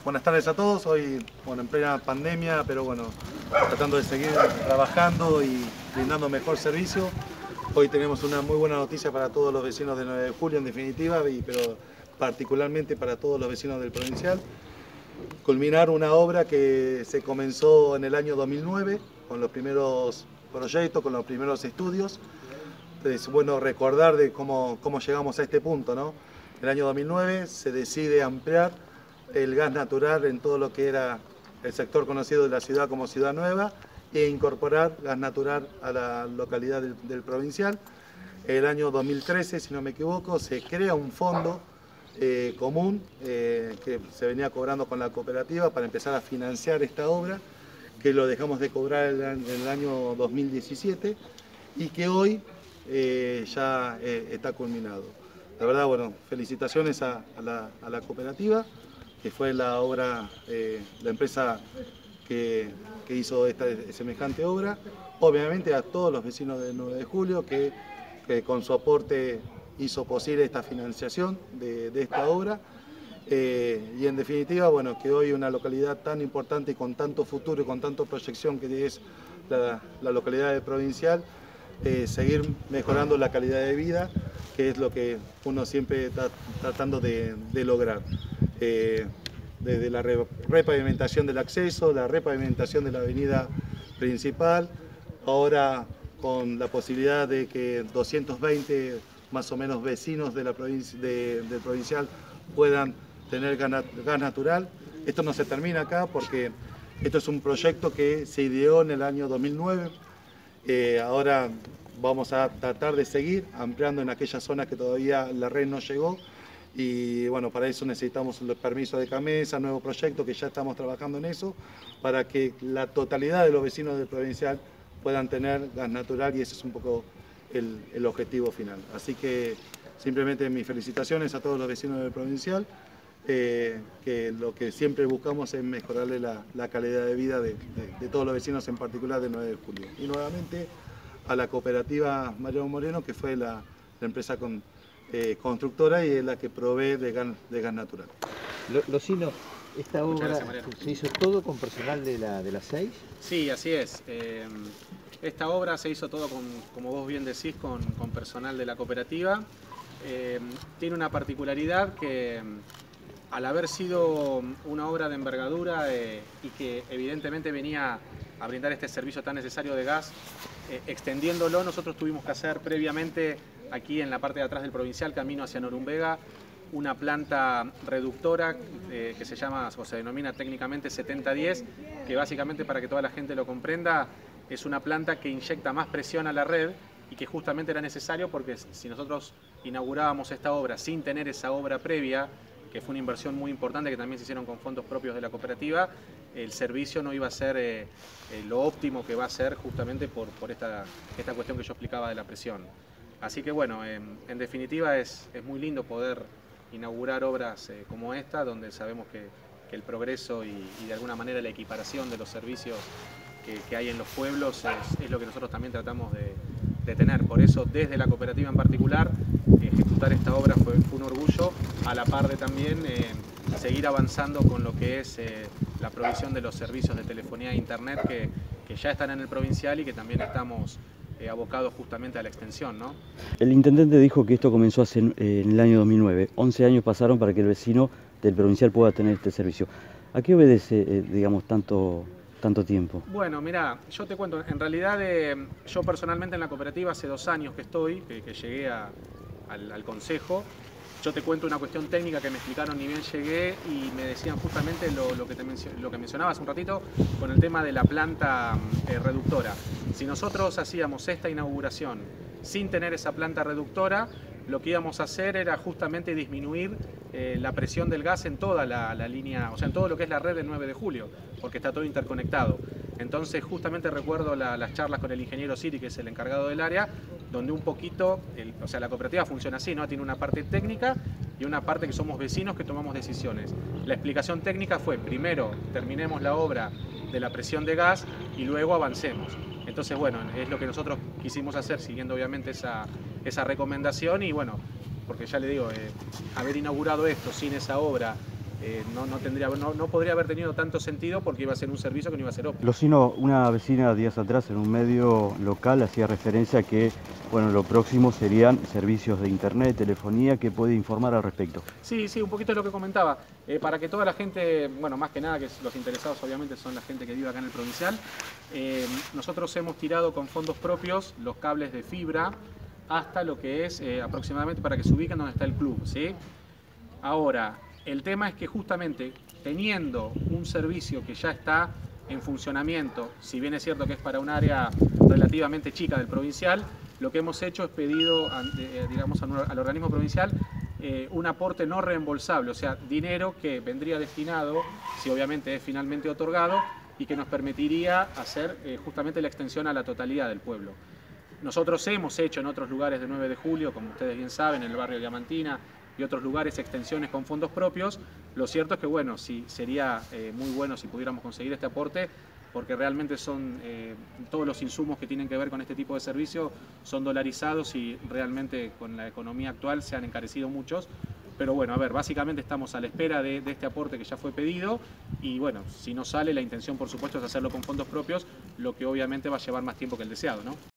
Buenas tardes a todos. Hoy, en plena pandemia, pero tratando de seguir trabajando y brindando mejor servicio. Hoy tenemos una muy buena noticia para todos los vecinos de 9 de julio, en definitiva, pero particularmente para todos los vecinos del provincial. Culminar una obra que se comenzó en el año 2009, con los primeros proyectos, con los primeros estudios. Es bueno recordar de cómo llegamos a este punto, ¿no? En el año 2009 se decide ampliar el gas natural en todo lo que era el sector conocido de la ciudad como Ciudad Nueva e incorporar gas natural a la localidad del provincial. El año 2013, si no me equivoco, se crea un fondo común que se venía cobrando con la cooperativa para empezar a financiar esta obra, que lo dejamos de cobrar en el año 2017 y que hoy ya está culminado. La verdad, felicitaciones a la cooperativa, que fue la obra, la empresa que hizo esta semejante obra. Obviamente a todos los vecinos del 9 de julio que con su aporte hizo posible esta financiación de esta obra. Y en definitiva, que hoy una localidad tan importante y con tanto futuro y con tanta proyección que es la localidad de Provincial, seguir mejorando la calidad de vida, que es lo que uno siempre está tratando de lograr. Desde la repavimentación del acceso, la repavimentación de la avenida principal, ahora con la posibilidad de que 220 más o menos vecinos de la del provincial puedan tener gas natural. Esto no se termina acá porque esto es un proyecto que se ideó en el año 2009. Ahora vamos a tratar de seguir ampliando en aquellas zonas que todavía la red no llegó. Y para eso necesitamos el permiso de CAMESA, nuevo proyecto que ya estamos trabajando en eso, para que la totalidad de los vecinos del provincial puedan tener gas natural, y ese es un poco el objetivo final. Así que simplemente mis felicitaciones a todos los vecinos del provincial, que lo que siempre buscamos es mejorarle la calidad de vida de todos los vecinos, en particular de 9 de julio. Y nuevamente a la cooperativa Mariano Moreno, que fue la empresa constructora y es la que provee de gas natural. Locino, ¿esta obra se hizo todo con personal de la 6? Sí, así es. Esta obra se hizo todo, como vos bien decís, con personal de la cooperativa. Tiene una particularidad que, al haber sido una obra de envergadura y que evidentemente venía a brindar este servicio tan necesario de gas, extendiéndolo, nosotros tuvimos que hacer previamente, aquí en la parte de atrás del provincial, camino hacia Norumbega, una planta reductora que se llama, o se denomina técnicamente 7010, que básicamente, para que toda la gente lo comprenda, es una planta que inyecta más presión a la red y que justamente era necesario porque si nosotros inaugurábamos esta obra sin tener esa obra previa, que fue una inversión muy importante que también se hicieron con fondos propios de la cooperativa, el servicio no iba a ser lo óptimo que va a ser, justamente por esta cuestión que yo explicaba de la presión. Así que en definitiva es muy lindo poder inaugurar obras como esta, donde sabemos que el progreso y de alguna manera la equiparación de los servicios que hay en los pueblos es lo que nosotros también tratamos de tener. Por eso, desde la cooperativa en particular, ejecutar esta obra fue un orgullo, a la par de también seguir avanzando con lo que es la provisión de los servicios de telefonía e internet que ya están en el provincial y que también estamos abocados justamente a la extensión, ¿no? El intendente dijo que esto comenzó en el año 2009. 11 años pasaron para que el vecino del provincial pueda tener este servicio. ¿A qué obedece, digamos, tanto tiempo? Bueno, mira, yo te cuento, en realidad yo personalmente en la cooperativa hace 2 años que estoy, que llegué al consejo. Yo te cuento una cuestión técnica que me explicaron ni bien llegué y me decían justamente lo que mencionabas un ratito con el tema de la planta reductora. Si nosotros hacíamos esta inauguración sin tener esa planta reductora, lo que íbamos a hacer era justamente disminuir la presión del gas en toda la línea, o sea, en todo lo que es la red del 9 de julio, porque está todo interconectado. Entonces, justamente recuerdo las charlas con el ingeniero Siri, que es el encargado del área, donde un poquito, o sea, la cooperativa funciona así, ¿no? Tiene una parte técnica y una parte que somos vecinos que tomamos decisiones. La explicación técnica fue, primero terminemos la obra de la presión de gas y luego avancemos. Entonces, es lo que nosotros quisimos hacer, siguiendo obviamente esa recomendación y porque ya le digo, haber inaugurado esto sin esa obra no podría haber tenido tanto sentido porque iba a ser un servicio que no iba a ser óptimo. Locino, una vecina días atrás en un medio local hacía referencia a que, bueno, lo próximo serían servicios de internet, telefonía. ¿Qué puede informar al respecto? Sí, un poquito es lo que comentaba. Para que toda la gente, bueno, más que nada que los interesados obviamente son la gente que vive acá en el provincial, nosotros hemos tirado con fondos propios los cables de fibra hasta lo que es aproximadamente para que se ubiquen donde está el club, ¿sí? Ahora, el tema es que justamente teniendo un servicio que ya está en funcionamiento, si bien es cierto que es para un área relativamente chica del provincial, lo que hemos hecho es pedido, digamos, al organismo provincial un aporte no reembolsable, o sea, dinero que vendría destinado, si obviamente es finalmente otorgado, y que nos permitiría hacer justamente la extensión a la totalidad del pueblo. Nosotros hemos hecho en otros lugares de 9 de julio, como ustedes bien saben, en el barrio Diamantina y otros lugares, extensiones con fondos propios. Lo cierto es que, bueno, sí, sería muy bueno si pudiéramos conseguir este aporte, porque realmente son todos los insumos que tienen que ver con este tipo de servicio son dolarizados y realmente con la economía actual se han encarecido muchos. Pero bueno, a ver, básicamente estamos a la espera de este aporte que ya fue pedido y bueno, si no sale, la intención por supuesto es hacerlo con fondos propios, lo que obviamente va a llevar más tiempo que el deseado, ¿no?